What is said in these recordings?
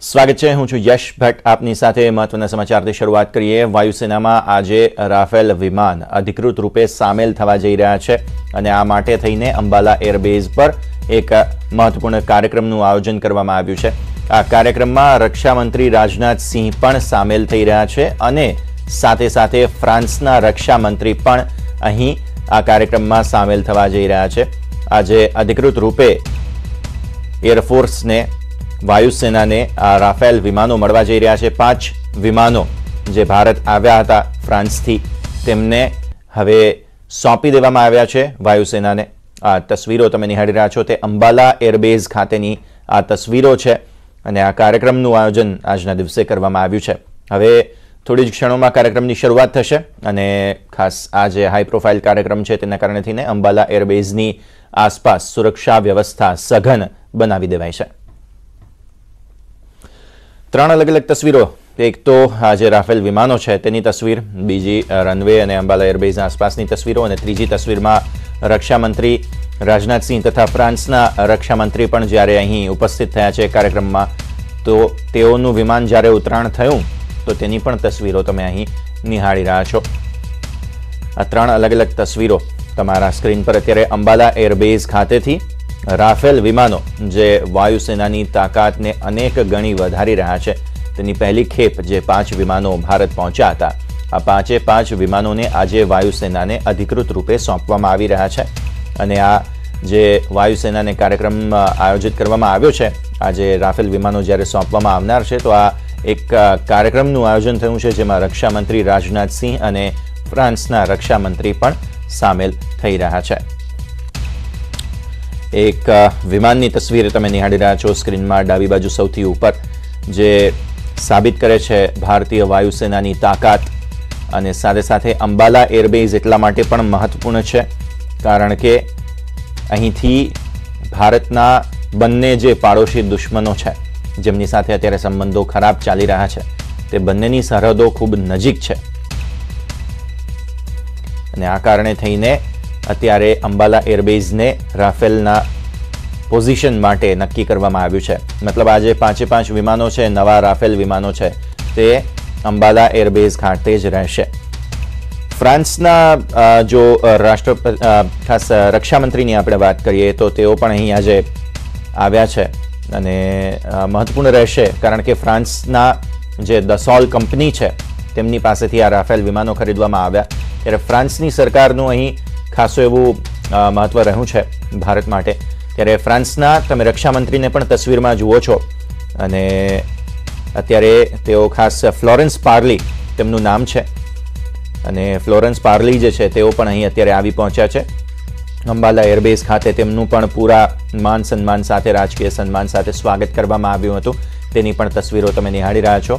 સ્વાગત છે। હું છું યશ ભટ્ટ। આપની સાથે મહત્વના સમાચારથી શરૂઆત કરીએ। વાયુસેનામાં આજે રાફેલ વિમાન અધિકૃત રૂપે સામેલ થવા જઈ રહ્યા છે અને આ માટે થઈને અંબાલા એરબેઝ પર એક મહત્વપૂર્ણ કાર્યક્રમનું આયોજન કરવામાં આવ્યું છે। આ કાર્યક્રમમાં રક્ષામંત્રી રાજનાથ સિંહ પણ સામેલ થઈ રહ્યા છે અને સાથે સાથે ફ્રાન્સના રક્ષામંત્રી પણ અહીં આ કાર્યક્રમમાં સામેલ થવા જઈ રહ્યા છે। આજે અધિકૃત રૂપે એરફોર્સને વાયુસેનાને આ રાફેલ વિમાનો મળવા જઈ રહ્યા છે। 5 વિમાનો જે ભારત આવ્યા હતા ફ્રાન્સથી તેમને હવે સોંપી દેવામાં આવ્યા છે વાયુસેનાને। આ તસવીરો તમે નિહાળી રહ્યા છો તે અંબાલા એરબેઝ ખાતેની આ તસવીરો છે અને આ કાર્યક્રમનું આયોજન આજના દિવસે કરવામાં આવ્યું છે। હવે થોડી જ ક્ષણોમાં કાર્યક્રમની શરૂઆત થશે અને ખાસ આ જે હાઈ પ્રોફાઇલ કાર્યક્રમ છે તેના કારણે થઈને અંબાલા એરબેઝની આસપાસ સુરક્ષા વ્યવસ્થા સઘન બનાવી દેવાઈ છે। 3 અલગ અલગ તસવીરો, એક તો આ જે રાફેલ વિમાનો છે તેની તસવીર, બીજી રનવે અને અંબાલા એરબેઝ આસપાસની તસવીરો અને ત્રીજી તસવીરમાં રક્ષામંત્રી રાજનાથસિંહ તથા ફ્રાન્સના રક્ષામંત્રી પણ જ્યારે અહીં ઉપસ્થિત થયા છે કાર્યક્રમમાં તો તેઓનું વિમાન જ્યારે ઉતરાણ થયું તો તેની પણ તસવીરો તમે અહીં નિહાળી રહ્યા છો। આ 3 અલગ અલગ તસવીરો તમારા સ્ક્રીન પર અત્યારે અંબાલા એરબેઝ ખાતેથી રાફેલ વિમાનો જે વાયુસેનાની તાકાતને અનેક ગણી વધારી રહ્યા છે તેની પહેલી ખેપ જે 5 વિમાનો ભારત પહોંચ્યા હતા આ 5 વિમાનોને આજે વાયુસેનાને અધિકૃત રૂપે સોંપવામાં આવી રહ્યા છે અને આ જે વાયુસેનાને કાર્યક્રમ આયોજિત કરવામાં આવ્યો છે આજે રાફેલ વિમાનો જ્યારે સોંપવામાં આવનાર છે તો આ એક કાર્યક્રમનું આયોજન થયું છે જેમાં રક્ષામંત્રી રાજનાથસિંહ અને ફ્રાન્સના રક્ષામંત્રી પણ સામેલ થઈ રહ્યા છે। એક વિમાનની તસવીર તમે નિહાળી રહ્યા છો સ્ક્રીનમાં ડાબી બાજુ સૌથી ઉપર જે સાબિત કરે છે ભારતીય વાયુસેનાની તાકાત અને સાથે સાથે અંબાલા એરબેઝ એટલા માટે પણ મહત્વપૂર્ણ છે કારણ કે અહીંથી ભારતના બંને જે પાડોશી દુશ્મનો છે જેમની સાથે અત્યારે સંબંધો ખરાબ ચાલી રહ્યા છે તે બંનેની સરહદો ખૂબ નજીક છે અને આ કારણે થઈને અત્યારે અંબાલા એરબેઝને રાફેલના પોઝિશન માટે નક્કી કરવામાં આવ્યું છે। મતલબ આજે 5 વિમાનો છે નવા રાફેલ વિમાનો છે તે અંબાલા એરબેઝ ખાતે જ રહેશે। ફ્રાન્સના જો ખાસ રક્ષામંત્રીની આપણે વાત કરીએ તો તેઓ પણ અહીં આજે આવ્યા છે અને મહત્વપૂર્ણ રહેશે કારણ કે ફ્રાન્સના જે દસોલ કંપની છે તેમની પાસેથી આ રાફેલ વિમાનો ખરીદવામાં આવ્યા ત્યારે ફ્રાન્સની સરકારનું અહીં ખાસું એવું મહત્વ રહ્યું છે ભારત માટે। ત્યારે ફ્રાન્સના તમે રક્ષામંત્રીને પણ તસવીરમાં જુઓ છો અને અત્યારે તેઓ ખાસ ફ્લોરેન્સ પાર્લી તેમનું નામ છે અને ફ્લોરેન્સ પાર્લી જે છે તેઓ પણ અહીં અત્યારે આવી પહોંચ્યા છે અંબાલા એરબેઝ ખાતે। તેમનું પણ પૂરા માન સન્માન સાથે રાજકીય સન્માન સાથે સ્વાગત કરવામાં આવ્યું હતું તેની પણ તસવીરો તમે નિહાળી રહ્યા છો।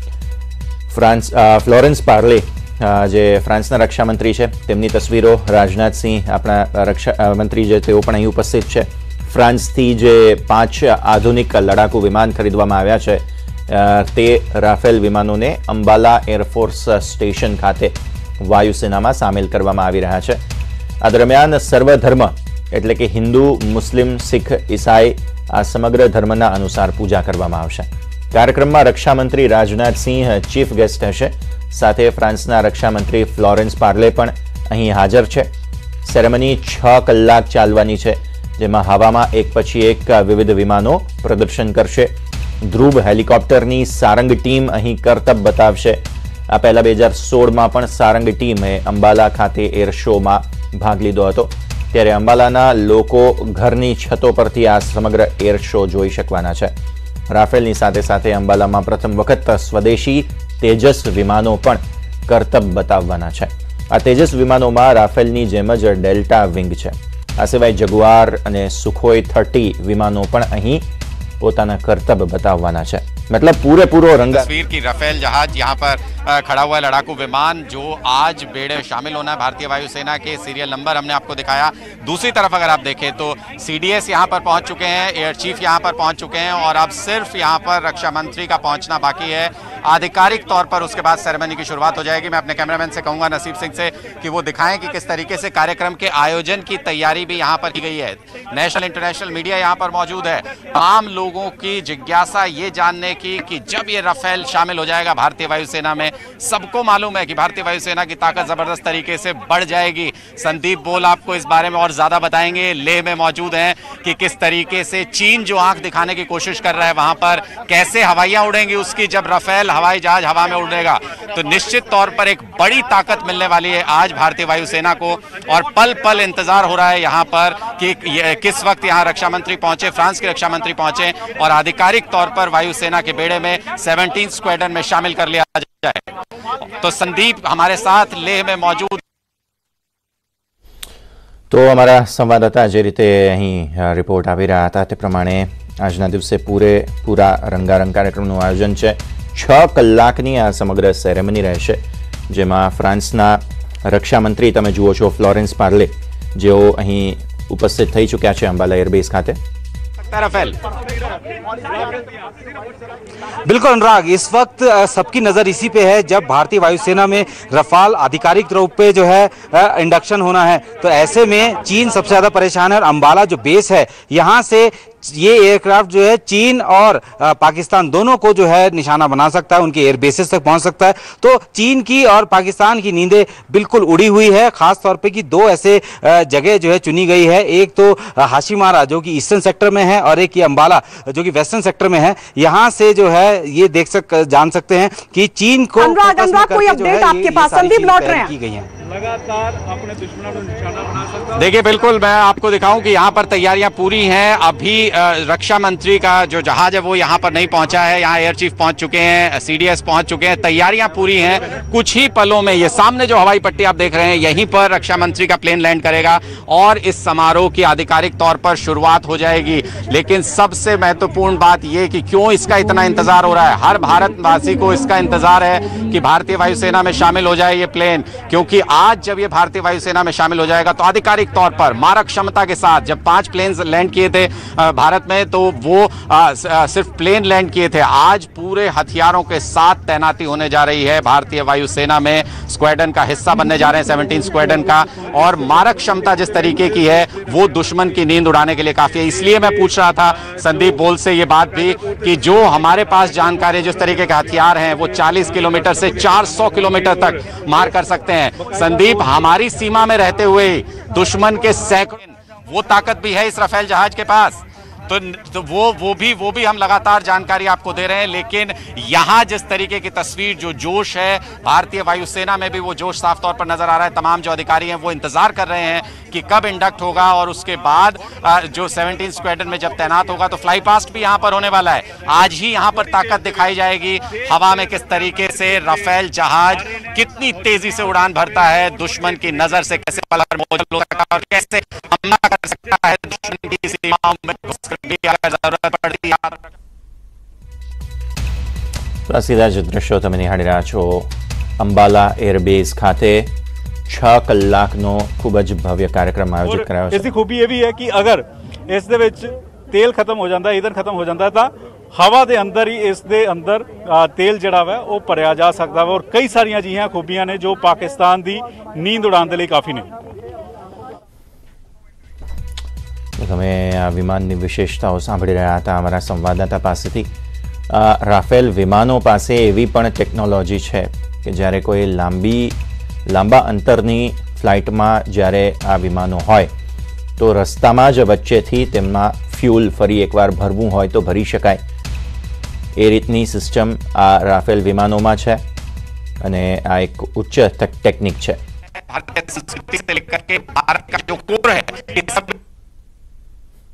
ફ્લોરેન્સ પાર્લી જે ફ્રાન્સના રક્ષામંત્રી છે તેમની તસવીરો, રાજનાથસિંહ આપણા રક્ષામંત્રી જે તેઓ પણ અહીં ઉપસ્થિત છે। ફ્રાન્સથી જે 5 આધુનિક લડાકુ વિમાન ખરીદવામાં આવ્યા છે તે રાફેલ વિમાનોને અંબાલા એરફોર્સ સ્ટેશન ખાતે વાયુસેનામાં સામેલ કરવામાં આવી રહ્યા છે। આ દરમિયાન સર્વધર્મ એટલે કે હિન્દુ, મુસ્લિમ, શીખ, ઈસાઈ આ સમગ્ર ધર્મના અનુસાર પૂજા કરવામાં આવશે। કાર્યક્રમમાં રક્ષામંત્રી રાજનાથસિંહ ચીફ ગેસ્ટ હશે, સાથે ફ્રાન્સના રક્ષામંત્રી ફ્લોરેન્સ પાર્લે પણ અહીં હાજર છે। સેરેમની 6 કલાક ચાલવાની છે જેમાં હવામાં એક પછી એક વિવિધ વિમાનો પ્રદર્શન કરશે। ધ્રુવ હેલિકોપ્ટરની સારંગ ટીમ અહીં કરતબ બતાવશે। આ પહેલા 2016માં પણ સારંગ ટીમે અંબાલા ખાતે એર શોમાં ભાગ લીધો હતો ત્યારે અંબાલાના લોકો ઘરની છતો પરથી આ સમગ્ર એર શો જોઈ શકવાના છે। રાફેલની સાથે સાથે અંબાલામાં પ્રથમ વખત સ્વદેશી તેજસ વિમાનો પણ કરતબ બતાવવાના છે। આ તેજસ વિમાનોમાં રાફેલની જેમ જ ડેલ્ટા વિંગ છે। આ સિવાય જગુઆર અને સુખોઈ 30 વિમાનો પણ અહીં પોતાના કરતબ બતાવવાના છે। मतलब पूरे रंगा तस्वीर की राफेल जहाज यहाँ पर खड़ा हुआ है लड़ाकू विमान, जो आज बेड़े में शामिल होना है भारतीय वायुसेना के। सीरियल नंबर हमने आपको दिखाया। दूसरी तरफ अगर आप देखें तो CDS यहाँ पर पहुंच चुके हैं, एयर चीफ यहाँ पर पहुंच चुके हैं और अब सिर्फ यहाँ पर रक्षा मंत्री का पहुंचना बाकी है आधिकारिक तौर पर। उसके बाद सेरेमनी की शुरुआत हो जाएगी। मैं अपने कैमरामैन से कहूंगा, नसीब सिंह से, कि वो दिखाएं कि किस तरीके से कार्यक्रम के आयोजन की तैयारी भी यहाँ पर की गई है। नेशनल इंटरनेशनल मीडिया यहाँ पर मौजूद है। तमाम लोगों की जिज्ञासा ये जानने की कि जब ये राफेल शामिल हो जाएगा भारतीय वायुसेना में, सबको मालूम है कि भारतीय वायुसेना की ताकत जबरदस्त तरीके से बढ़ जाएगी। संदीप बोल आपको इस बारे में और ज्यादा बताएंगे। लेह में मौजूद हैं कि किस तरीके से चीन जो आंख दिखाने की कोशिश कर रहा है वहां पर, कैसे हवाइयां उड़ेंगी उसकी जब राफेल हवाई जहाज हवा में उड़ेगा, तो निश्चित तौर पर एक बड़ी ताकत मिलने वाली है आज भारतीय वायुसेना को। और पल पल इंतजार हो रहा है यहाँ पर कि किस वक्त यहाँ रक्षा मंत्री पहुंचे, फ्रांस के रक्षा मंत्री पहुंचे और आधिकारिक तौर पर वायुसेना के बेड़े में 17 स्क्वाड्रन में शामिल कर लिया जाए। तो संदीप हमारे साथ लेह में मौजूद। तो अमरा संवाददाता जे रीते અહીં રિપોર્ટ આવી રહ્યા હતા તે પ્રમાણે આજના દિવસે પૂરા રંગારંગ કાર્યક્રમનું આયોજન છે। 6 કલાકની આ સમગ્ર સેરેમની રહેશે, જેમાં ફ્રાન્સના રક્ષામંત્રી તમે જુઓ છો ફ્લોરેન્સ પાર્લે, જેઓ અહીં ઉપસ્થિત થઈ ચૂક્યા છે અંબાલા એરબેઝ ખાતે। बिल्कुल अनुराग, इस वक्त सबकी नजर इसी पे है। जब भारतीय वायुसेना में रफाल आधिकारिक रूप पे जो है इंडक्शन होना है, तो ऐसे में चीन सबसे ज्यादा परेशान है और अंबाला जो बेस है यहाँ से ये एयरक्राफ्ट जो है चीन और पाकिस्तान दोनों को जो है निशाना बना सकता है, उनके एयर बेसेस तक पहुंच सकता है। तो चीन की और पाकिस्तान की नींदें बिल्कुल उड़ी हुई है। खास तौर पे कि 2 ऐसे जगह जो है चुनी गई है, एक तो हाशिमारा जो कि ईस्टर्न सेक्टर में है और एक ये अंबाला जो कि वेस्टर्न सेक्टर में है। यहाँ से जो है ये जान सकते हैं कि चीन को कोई अपडेट आपके पास संदीप लौट रहे हैं की गई है। लगातार अपने दुश्मनों को निशाना बना सकता है। देखिए बिल्कुल, मैं आपको दिखाऊं कि यहाँ पर तैयारियां पूरी हैं। अभी रक्षा मंत्री का जो जहाज है वो यहाँ पर नहीं पहुंचा है, यहाँ एयर चीफ पहुंच चुके हैं, CDS पहुंच चुके हैं, तैयारियां पूरी हैं। कुछ ही पलों में ये सामने जो हवाई पट्टी आप देख रहे हैं, यहीं पर रक्षा मंत्री का प्लेन लैंड करेगा और इस समारोह की आधिकारिक तौर पर शुरुआत हो जाएगी। लेकिन सबसे महत्वपूर्ण बात यह कि क्यों इसका इतना इंतजार हो रहा है, हर भारतवासी को इसका इंतजार है कि भारतीय वायुसेना में शामिल हो जाए ये प्लेन, क्योंकि आज जब ये भारतीय वायुसेना में शामिल हो जाएगा तो आधिकारिक तौर पर मारक क्षमता के साथ, जब 5 प्लेन लैंड किए थे भारत में तो वो सिर्फ प्लेन लैंड किए थे, आज पूरे हथियारों के साथ तैनाती होने जा रही है भारतीय वायुसेना में। स्क्वाड्रन का हिस्सा बनने जा रहे हैं 17 स्क्वाड्रन का, और मारक क्षमता जिस तरीके की है वो दुश्मन की नींद उड़ाने के लिए काफी है। इसलिए मैं पूछ रहा था संदीप बोल से ये बात भी कि जो हमारे पास जानकारी, जिस तरीके के हथियार हैं वो 40 किलोमीटर से 400 किलोमीटर तक मार कर सकते हैं। संदीप, हमारी सीमा में रहते हुए दुश्मन के सैकड़ों वो ताकत भी है इस राफेल जहाज के पास, तो वो भी हम लगातार जानकारी आपको दे रहे हैं। लेकिन यहां जिस तरीके की तस्वीर, जो जोश है भारतीय वायुसेना में भी वो जोश साफ तौर पर नजर आ रहा है। तमाम जो अधिकारी हैं वो इंतजार कर रहे हैं कि कब इंडक्ट होगा और उसके बाद जो 17 स्क्वाड्रन में जब तैनात होगा तो फ्लाई पास्ट भी यहां पर होने वाला है। आज ही यहां पर ताकत दिखाई जाएगी हवा में, किस तरीके से राफेल जहाज कितनी तेजी से उड़ान भरता है, दुश्मन की नजर से कैसे पलट मोचल हो सकता है और कैसे हमला कर सकता है दुश्मन की सीमाओं में जरूरत पड़ती है। तो सीधा जो दृश्यो તમે નિહાળી રહ્યા છો અંબાલા એરબેઝ ખાતે 6 કલાકનો ખૂબ જ ભવ્ય કાર્યક્રમ આયોજિત કરાયો છે। इसकी खूबी ये भी है कि अगर इस दे विच तेल खत्म हो जाता है, ईंधन खत्म हो जाता है, तो हवा के अंदर ही इस दे अंदर तेल जड़ा वा वो भरिया जा सकता है और कई सारिया अजिहियां खूबियां ने जो पाकिस्तान की नींद उड़ाने के लिए काफ़ी ने। તમે આ વિમાનની વિશેષતાઓ સાંભળી રહ્યા હતા અમારા સંવાદદાતા પાસેથી। રાફેલ વિમાનો પાસે એવી પણ ટેકનોલોજી છે કે જ્યારે કોઈ લાંબા અંતરની ફ્લાઇટમાં જ્યારે આ વિમાનો હોય તો રસ્તામાં જ વચ્ચેથી તેમના ફ્યુલ ફરી એકવાર ભરવું હોય તો ભરી શકાય, એ રીતની સિસ્ટમ આ રાફેલ વિમાનોમાં છે અને આ એક ઉચ્ચ ટેકનિક છે। भारतीय संस्कृति से लेकर के भारत का जो कोर है,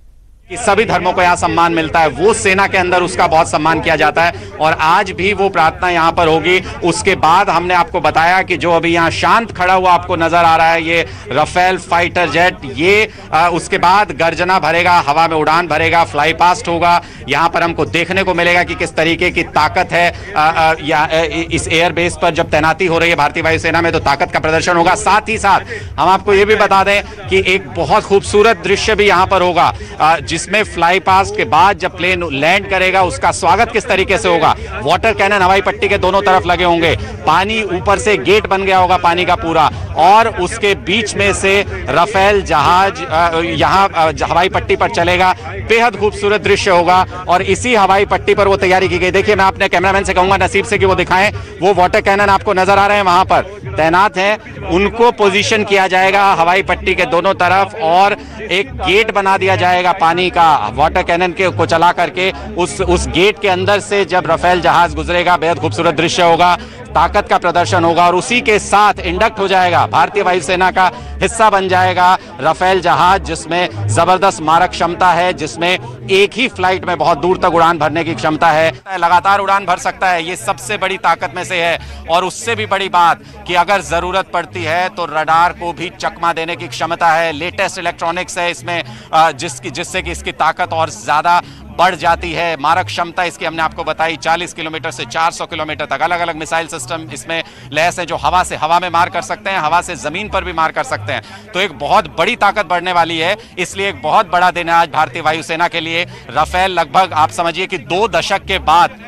कि सभी धर्मों को यहाँ सम्मान मिलता है, वो सेना के अंदर उसका बहुत सम्मान किया जाता है और आज भी वो प्रार्थना यहाँ पर होगी। उसके बाद हमने आपको बताया कि जो अभी यहाँ शांत खड़ा हुआ आपको नजर आ रहा है ये राफेल फाइटर जेट, ये उसके बाद गर्जना भरेगा, हवा में उड़ान भरेगा, फ्लाई पास्ट होगा। यहाँ पर हमको देखने को मिलेगा कि किस तरीके की ताकत है इस एयरबेस पर जब तैनाती हो रही है भारतीय वायुसेना में, तो ताकत का प्रदर्शन होगा। साथ ही साथ हम आपको ये भी बता दें कि एक बहुत खूबसूरत दृश्य भी यहाँ पर होगा, जिसमें फ्लाई पास्ट के बाद जब प्लेन लैंड करेगा उसका स्वागत किस तरीके से होगा। वाटर कैनन हवाई पट्टी के दोनों तरफ लगे होंगे, पानी ऊपर से गेट बन गया होगा पानी का पूरा, और उसके बीच में से राफेल जहाज यहाँ हवाई पट्टी पर चलेगा। बेहद खूबसूरत दृश्य होगा और इसी हवाई पट्टी पर वो तैयारी की गई। देखिए, मैं अपने कैमरामैन से कहूंगा नसीब से कि वो दिखाएं, वो वाटर कैनन आपको नजर आ रहे हैं वहां पर तैनात हैं, उनको पोजीशन किया जाएगा हवाई पट्टी के दोनों तरफ और एक गेट बना दिया जाएगा पानी का वाटर कैनन के को चला करके। उस गेट के अंदर से जब राफेल जहाज गुजरेगा बेहद खूबसूरत दृश्य होगा, ताकत का प्रदर्शन होगा और उसी के साथ इंडक्ट हो जाएगा, भारतीय वायुसेना का हिस्सा बन जाएगा राफेल जहाज, जिसमें जबरदस्त मारक क्षमता है, जिसमें एक ही फ्लाइट में बहुत दूर तक उड़ान भरने की क्षमता है, लगातार उड़ान भर सकता है। ये सबसे बड़ी ताकत में से है और उससे भी बड़ी बात कि अगर जरूरत पड़ती है तो रडार को भी चकमा देने की क्षमता है। लेटेस्ट इलेक्ट्रॉनिक्स है इसमें जिससे कि इसकी ताकत और ज्यादा बढ़ जाती है। मारक क्षमता इसकी हमने आपको बताई 40 किलोमीटर से 400 किलोमीटर तक। अलग अलग मिसाइल सिस्टम इसमें लैस है जो हवा में मार कर सकते हैं, हवा से जमीन पर भी मार कर सकते हैं। तो एक बहुत बड़ी ताकत बढ़ने वाली है, इसलिए एक बहुत बड़ा दिन है आज भारतीय वायुसेना के लिए। राफेल लगभग आप समझिए कि 2 दशक के बाद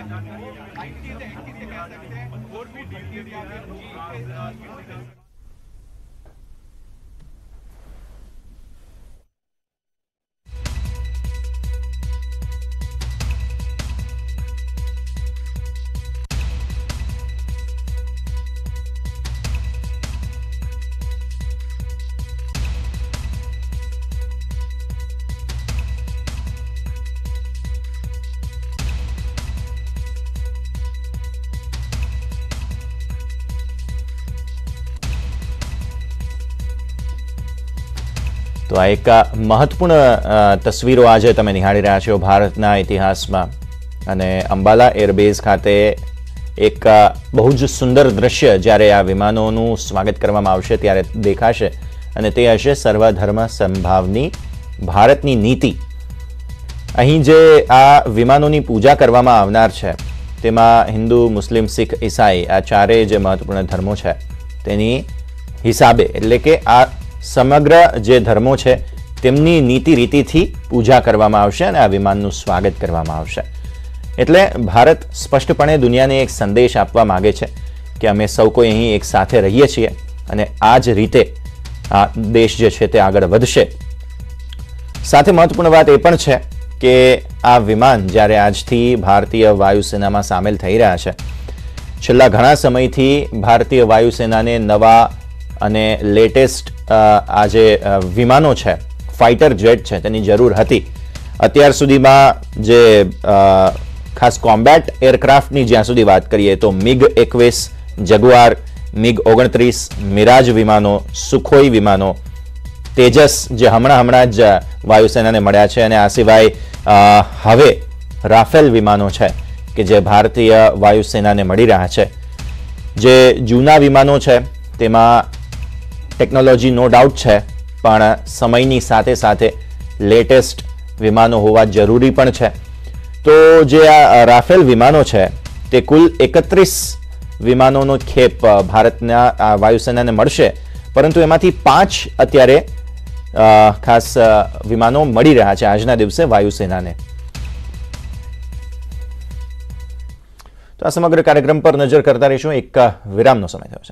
તો આ એક મહત્વપૂર્ણ તસવીરો આજે તમે નિહાળી રહ્યા છો ભારતના ઇતિહાસમાં અને અંબાલા એરબેઝ ખાતે એક બહુ જ સુંદર દૃશ્ય જ્યારે આ વિમાનોનું સ્વાગત કરવામાં આવશે ત્યારે દેખાશે અને તે હશે સર્વધર્મ સમભાવની ભારતની નીતિ। અહીં જે આ વિમાનોની પૂજા કરવામાં આવનાર છે તેમાં હિન્દુ, મુસ્લિમ, સિખ, ઈસાઈ આ ચારેય જે મહત્વપૂર્ણ ધર્મો છે તેની હિસાબે એટલે કે આ સમગ્ર જે ધર્મો છે તેમની નીતિ રીતિથી પૂજા કરવામાં આવશે અને આ વિમાનનું સ્વાગત કરવામાં આવશે। એટલે ભારત સ્પષ્ટપણે દુનિયાને એક સંદેશ આપવા માંગે છે કે અમે સૌ કોઈ અહીં એક સાથે રહીએ છીએ અને આ જ રીતે આ દેશ જે છે તે આગળ વધશે। સાથે મહત્વપૂર્ણ વાત એ પણ છે કે આ વિમાન જ્યારે આજથી ભારતીય વાયુસેનામાં સામેલ થઈ રહ્યા છે, છેલ્લા ઘણા સમયથી ભારતીય વાયુસેનાને નવા અને લેટેસ્ટ આ જે વિમાનો છે, ફાઇટર જેટ છે, તેની જરૂર હતી। અત્યાર સુધીમાં જે ખાસ કોમ્બેટ એરક્રાફ્ટની જ્યાં સુધી વાત કરીએ તો MiG-21, જગુઆર, MiG-29, મિરાજ વિમાનો, સુખોઈ વિમાનો, તેજસ જે હમણાં જ વાયુસેનાને મળ્યા છે અને આ સિવાય હવે રાફેલ વિમાનો છે કે જે ભારતીય વાયુસેનાને મળી રહ્યા છે। જે જૂના વિમાનો છે તેમાં ટેકનોલોજી નો ડાઉટ છે પણ સમયની સાથે સાથે લેટેસ્ટ વિમાનો હોવા જરૂરી પણ છે। તો જે આ રાફેલ વિમાનો છે તે કુલ 31 વિમાનોનો ખેપ ભારતના વાયુસેનાને મળશે, પરંતુ એમાંથી 5 અત્યારે ખાસ વિમાનો મળી રહ્યા છે આજના દિવસે વાયુસેનાને। તો આ સમગ્ર કાર્યક્રમ પર નજર કરતા રહીશું। એક વિરામનો સમય થયો છે।